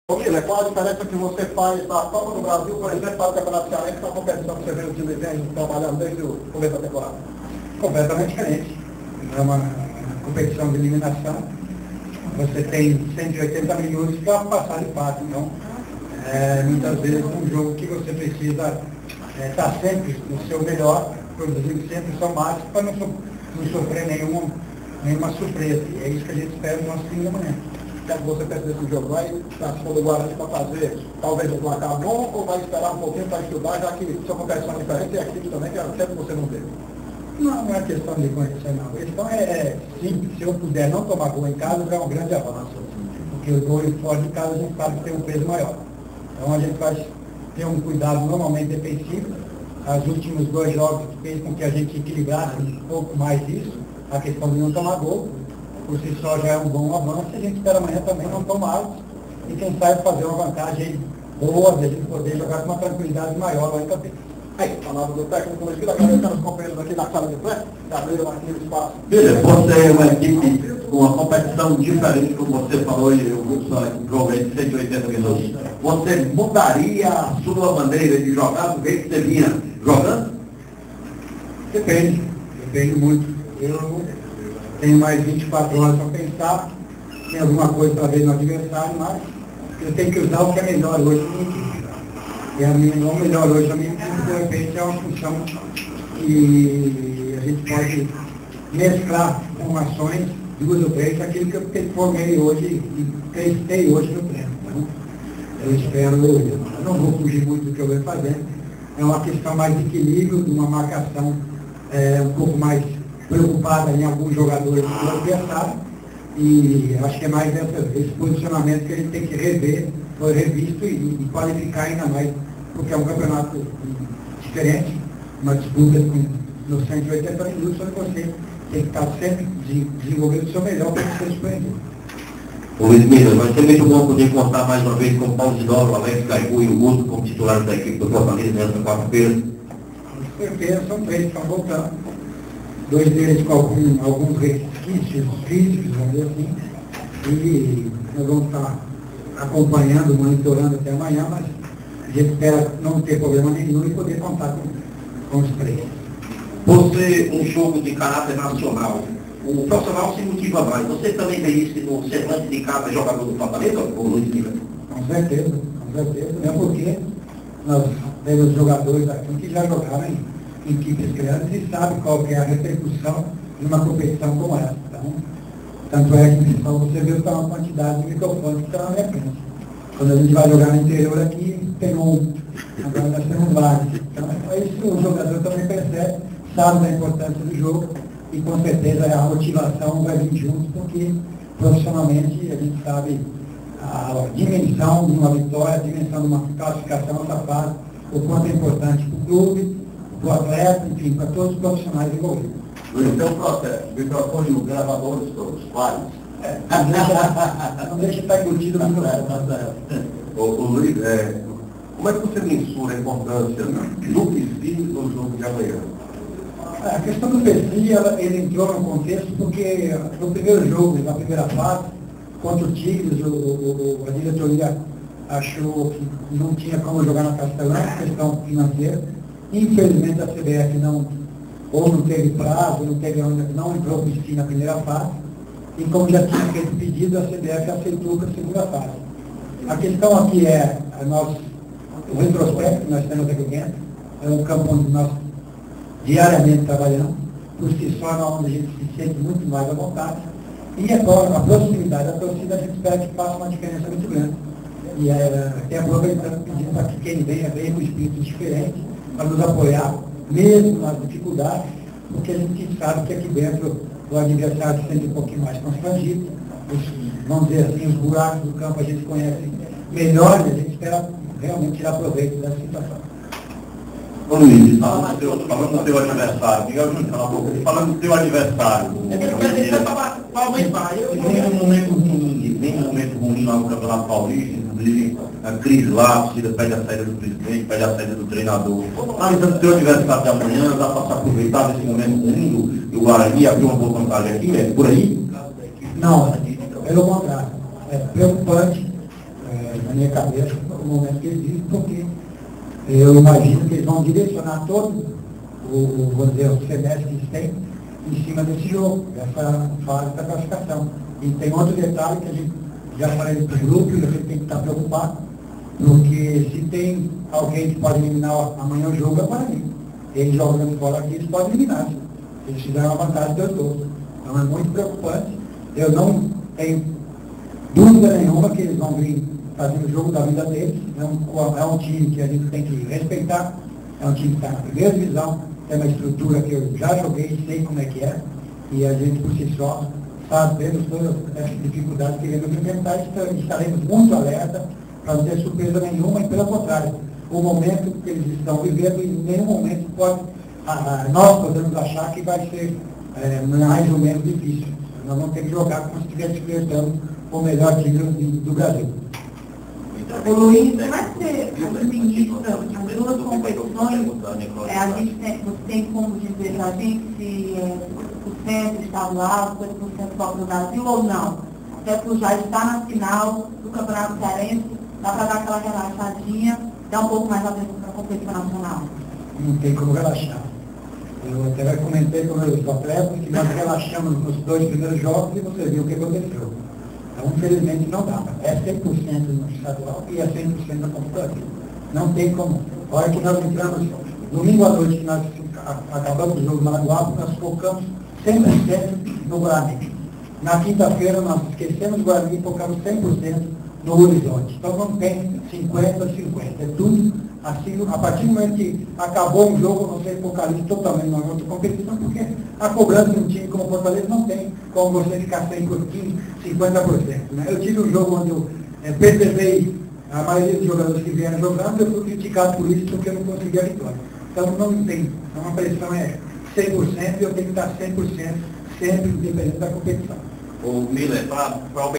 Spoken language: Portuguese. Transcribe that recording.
Mila, qual a diferença que você faz da Copa do Brasil, por exemplo, para o Campeonato Cearense, para a competição que você vê o time vem trabalhando desde o começo da temporada? Completamente diferente. É uma competição de eliminação. Você tem 180 minutos para passar de fase. Então, muitas vezes um jogo que você precisa estar sempre no seu melhor, produzindo sempre o seu máximo, para não sofrer nenhuma surpresa. E é isso que a gente espera no nosso fim da manhã. Quando você pensa nesse jogo, vai estar se do Guarani para fazer talvez um placar bom, ou vai esperar um pouquinho para estudar, já que são competições diferentes e a equipe também, que sempre você não vê? Não é questão de conhecer, não. A questão é simples. Se eu puder não tomar gol em casa, já é um grande avanço. Porque o gol fora de casa a gente sabe que tem um peso maior. Então a gente vai ter um cuidado normalmente defensivo. Os últimos 2 jogos fez com que a gente equilibrasse um pouco mais isso, a questão de não tomar gol. Por si só já é um bom avanço, a gente espera amanhã também não tomá-los e quem sabe fazer uma vantagem boa, de a gente poder jogar com uma tranquilidade maior lá em Campinas. Aí, falando do técnico Luiz Vila, agradecendo os companheiros aqui na sala de pré, que abriram aqui o espaço. Veja, você é uma equipe com uma competição diferente, como você falou, e o jogo aí de 180 minutos. Você mudaria a sua maneira de jogar do jeito que você vinha jogando? Depende muito. Eu tenho mais 24 horas para pensar, tem alguma coisa para ver no adversário, mas eu tenho que usar o que é melhor hoje na minha equipe. E o melhor hoje na minha equipe, de repente, é uma função que a gente pode mesclar formações, 2 ou 3, aquilo que eu formei hoje e testei hoje no treino. Então, eu espero, eu não vou fugir muito do que eu venho fazendo, é uma questão mais de equilíbrio, de uma marcação um pouco mais preocupada em alguns jogadores do adversário, e acho que é mais esse posicionamento que a gente tem que rever, foi revisto e qualificar ainda mais, porque é um campeonato diferente, uma disputa nos 180 minutos, onde você tem que estar sempre desenvolvendo o seu melhor para ser surpreendido. Ô Luiz Mila, vai ser muito bom poder contar mais uma vez com o Paulo Zidoro, o Alex Gaibu e o Guto como titulares da equipe do Fortaleza nesta quarta-feira. Com certeza, são 3 que estão voltando. 2 deles com alguns resquícios físicos, vamos dizer assim, e nós vamos estar acompanhando, monitorando até amanhã, mas a gente espera não ter problema nenhum e poder contar com os 3. Você, um jogo de caráter nacional, o profissional se motiva mais. Você também vê isso no semblante de cada jogador do Fortaleza, ou Luiz Mila? Com certeza, é porque nós temos jogadores aqui que já jogaram em equipes grandes e sabe qual que é a repercussão de uma competição como essa. Então, tanto é que só você vê uma quantidade de microfones que estão na minha frente. Quando a gente vai jogar no interior aqui, tem agora nós temos vários. Então, é isso que o jogador também percebe, sabe da importância do jogo e com certeza a motivação vai vir junto, porque profissionalmente a gente sabe a dimensão de uma vitória, a dimensão de uma classificação nessa fase, o quanto é importante para o clube, para o atleta, enfim, para todos os profissionais envolvidos. Então, o processo, o microfone, o gravador, todos, vários. Não deixa estar embutido no microfone. Ô Luiz, como é que você mensura a importância do perfil no jogo de amanhã? A questão do perfil, ele entrou no contexto porque no primeiro jogo, na primeira fase, contra o Tigres, a diretoria achou que não tinha como jogar na Castelã, questão financeira. Infelizmente a CBF não teve prazo, não entrou para o na primeira fase, e como já tinha feito pedido, a CBF aceitou para a segunda fase. A questão aqui é o retrospecto que nós temos aqui dentro, é um campo onde nós diariamente trabalhamos, por si só, onde a gente se sente muito mais à vontade, e a proximidade da torcida, a gente espera que faça uma diferença muito grande. E até aproveitando, pedindo para que quem venha com espírito diferente, para nos apoiar, mesmo nas dificuldades, porque a gente sabe que aqui dentro o adversário se sente um pouquinho mais constrangido, vamos dizer assim, os buracos do campo a gente conhece melhor e a gente espera realmente tirar proveito dessa situação. Ô Luiz, falando do teu adversário, Miguel Júnior, cala a boca, falando do teu adversário, vem um momento ruim lá no Campeonato Paulista, inclusive a crise lá, a torcida pede a saída do presidente, pede a saída do treinador. Analisando o teu adversário de amanhã, dá para se aproveitar desse momento ruim do Guarani, abrir uma boa vantagem aqui, é por aí? Não, pelo contrário, é preocupante, na minha existe, porque eu imagino que eles vão direcionar todo vamos dizer, o semestre que eles têm em cima desse jogo, dessa fase da classificação. E tem outro detalhe que a gente já falei para o grupo, e a gente tem que estar preocupado, porque se tem alguém que pode eliminar amanhã o jogo, é para mim. Eles jogando fora aqui, eles podem eliminar. Eles fizeram uma vantagem dos dois. Então é muito preocupante. Eu não tenho dúvida nenhuma que eles vão vir fazendo o jogo da vida deles. É um time que a gente tem que respeitar. É um time que está na primeira divisão, tem uma estrutura que eu já joguei, sei como é que é, e a gente por si só sabemos todas essas dificuldades que iremos enfrentar, estaremos muito alerta para não ter surpresa nenhuma, e pelo contrário, o momento que eles estão vivendo, em nenhum momento nós podemos achar que vai ser mais ou menos difícil. Nós vamos ter que jogar como se estivesse enfrentando o melhor time do Brasil. Ô Luiz, como é que você administra as duas competições? Você tem como dizer para a gente se 50% estadual, 50% Copa do Brasil ou não? Até porque já está na final do Campeonato Cearense, dá para dar aquela relaxadinha, dar um pouco mais atenção para a competição nacional? Não tem como relaxar. Eu até comentei com os atletas que nós relaxamos nos 2 primeiros jogos e você viu o que aconteceu. Então, infelizmente, não dá. É 100% no estadual e é 100% na Copa do Brasil. Não tem como. A hora que nós entramos, domingo à noite, que nós acabamos o jogo lá no Alto, nós focamos 100% no Guarani. Na quinta-feira, nós esquecemos o Guarani e focamos 100% no Horizonte. Então, não tem 50-50. É tudo assim. A partir do momento que acabou um jogo, você focaliza totalmente na outra competição, porque a cobrança de um time como o Fortaleza não tem como você ficar 100%, 50%. Né? Eu tive um jogo onde eu percebi a maioria dos jogadores que vieram jogando, eu fui criticado por isso porque eu não consegui a vitória. Então não tem. Então a pressão é 100% e eu tenho que estar 100% sempre independente da competição. O Miller, para